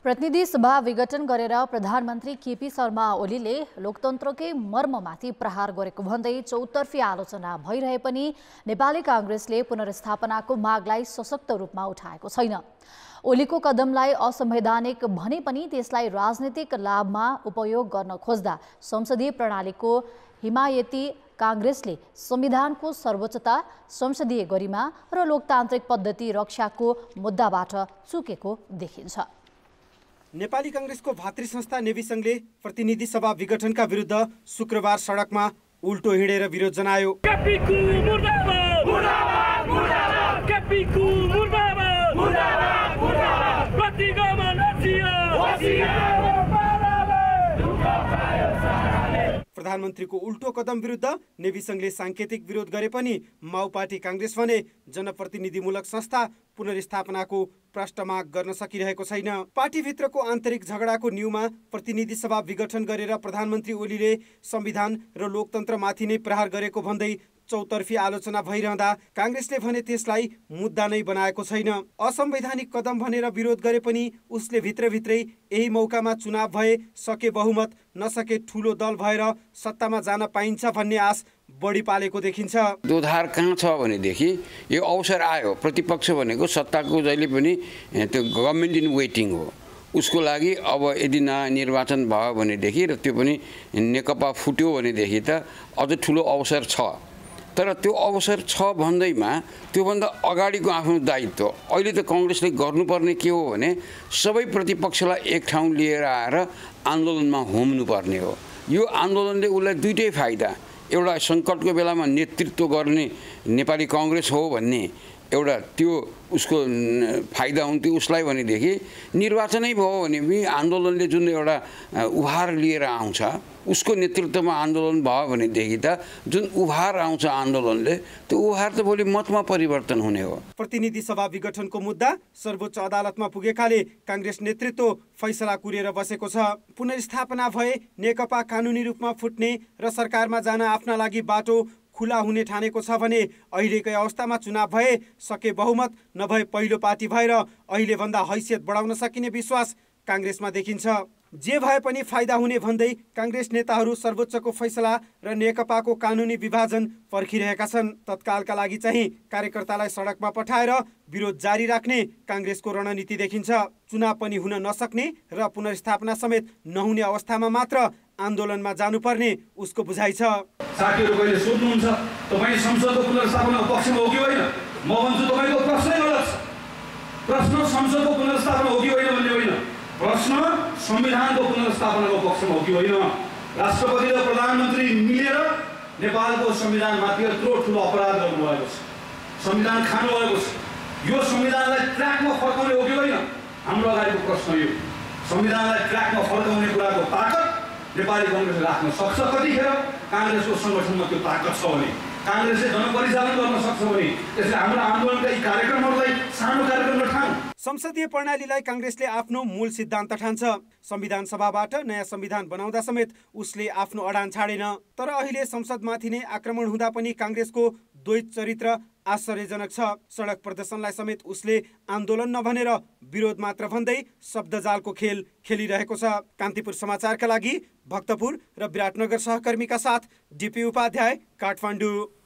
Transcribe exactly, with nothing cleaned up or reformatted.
प्रतिनिधि सभा विघटन गरेर प्रधानमन्त्री केपी शर्मा ओलीले लोकतन्त्रकै मर्ममाथि प्रहार गरेको भन्दै चौतर्फी आलोचना भइरहे पनि नेपाली कांग्रेसले पुनर्स्थापनाको मागलाई सशक्त रूपमा उठाएको छैन। ओलीको कदमलाई असंवैधानिक भने पनि त्यसलाई राजनीतिक लाभमा उपयोग गर्न खोज्दा संसदीय प्रणालीको हिमायती कांग्रेसले संविधानको सर्वोच्चता, संसदीय गरिमा र लोकतान्त्रिक पद्धति रक्षाको मुद्दाबाट चुकेको देखिन्छ। नेपाली कांग्रेसको भातृ संस्था नेवी संघले प्रतिनिधि सभा विघटनका विरुद्ध शुक्रबार सडकमा उल्टो हिँडेर विरोध जनायो। प्रधानमन्त्रीको उल्टो कदम विरुद्ध नेवी संघले सांकेतिक विरोध गरे पनि माओ पार्टी कांग्रेस भने जनप्रतिनिधिमूलक संस्था पुनर्स्थापनाको प्रश्न माग गर्न सकिरहेको छैन। पार्टीभित्रको आन्तरिक झगडाको न्यूमा प्रतिनिधि सभा विघटन गरेर प्रधानमन्त्री ओलीले संविधान र लोकतन्त्रमाथि नै प्रहार गरेको भन्दै चौतर्फी आलोचना भइरहँदा कांग्रेसले भने त्यसलाई मुद्दा नै बनाएको छैन। असंवैधानिक कदम भनेर विरोध गरे पनि उसले भित्रभित्रै यही मौकामा चुनाव भए सके बहुमत नसके ठूलो दल भएर सत्तामा जान पाइन्छ भन्ने आश बढी पालेको देखिन्छ। दोधार कहाँ छ भनेदेखि यो अवसर आयो, प्रतिपक्ष भनेको सत्ताको जहिले पनि त्यो गभर्नमेन्ट इन वेटिङ हो। उसको लागि अब यदि नयाँ निर्वाचन भयो भनेदेखि र त्यो पनि नेकपा फुट्यो भनेदेखि त अझ ठुलो अवसर छ। तर त्यो अवसर छ भन्दैमा त्योभन्दा अगाडिको आफ्नो दायित्व अहिले त कांग्रेसले गर्नुपर्ने के हो भने सबै प्रतिपक्षलाई एक ठाउँ लिएर आएर आन्दोलनमा होम्नुपर्ने हो। यो आन्दोलनले उसलाई दुईटै फाइदा, एउटा सङ्कटको बेलामा नेतृत्व गर्ने नेपाली कांग्रेस हो भन्ने एउटा त्यो उसको फाइदा हुन्थ्यो उसलाई भनेदेखि निर्वाचनै भयो भने पनि आन्दोलनले जुन एउटा उभार लिएर आउँछ उसको नेतृत्वमा आन्दोलन भयो भनेदेखि त जुन उभार आउँछ आन्दोलनले त्यो उभार त भोलि मतमा परिवर्तन हुने हो। प्रतिनिधि सभा विघटनको मुद्दा सर्वोच्च अदालतमा पुगेकाले कांग्रेस नेतृत्व फैसला कुरेर बसेको छ। पुनर्स्थापना भए नेकपा कानुनी रूपमा फुट्ने र सरकारमा जान आफ्ना लागि बाटो खुला हुने ठानेको छ भने अहिलेकै अवस्थामा चुनाव भए सके बहुमत नभए पहिलो पार्टी भएर अहिले भन्दा हैसियत बढाउन सकिने विश्वास कांग्रेसमा देखिन्छ। जे भए पनि फाइदा हुने भन्दै कांग्रेस नेताहरू सर्वोच्चको फैसला र नेकपाको कानुनी विभाजन पर्खिरहेका छन्। तत्कालका लागि चाहिँ कार्यकर्तालाई सडकमा पठाएर विरोध जारी राख्ने कांग्रेसको रणनीति देखिन्छ। चुनाव पनि हुन नसक्ने र पुनर्स्थापना समेत नहुने अवस्थामा मात्र आन्दोलनमा जानुपर्ने उसको बुझाइ छ। साथीहरु कहिले सोध्नुहुन्छ तपाई संसदको पुनर्स्थापनाको पक्षमा हो कि होइन? म भन्छु तपाईको प्रश्नै गलत छ। प्रश्न संसदको पुनर्स्थापना हो कि होइन भन्ने होइन, प्रश्न संविधानको पुनर्स्थापनाको पक्षमा हो कि होइन। राष्ट्रपति र प्रधानमन्त्री मिलेर नेपालको संविधानमाथि यत्रो ठुलो अपराध गर्नुभएको छ, संविधान खानुभएको छ। यो संविधानलाई ट्र्याकमा फर्काउने हो कि होइन? हाम्रो अगाडिको प्रश्न यो। संविधानलाई ट्र्याकमा फर्काउने कुराको ताकत नेपाली कांग्रेसले राख्न सक्छ कतिखेर? कांग्रेसको संगठनमा त्यो ताकत छ भने, कांग्रेसले जनपरिचालन गर्न सक्छ भने त्यसले हाम्रो आन्दोलनका यी कार्यक्रमहरूलाई सानो कार्यक्रम नठानु। संसदीय प्रणालीलाई कांग्रेसले आफ्नो मूल सिद्धान्त ठान्छ। संविधान सभाबाट नयाँ संविधान बनाउँदा समेत उसले आफ्नो अडान छाडेन। तर अहिले संसदमाथि नै आक्रमण हुँदा पनि कांग्रेसको द्वैत चरित्र आश्चर्यजनक छ। सडक प्रदर्शनलाई समेत उसले आन्दोलन नभनेर विरोध मात्र भन्दै शब्दजालको खेल खेलिरहेको छ। कान्तिपुर समाचारका लागि भक्तपुर र विराटनगर सहकर्मीका साथ डिपी उपाध्याय, काठमाडौँ।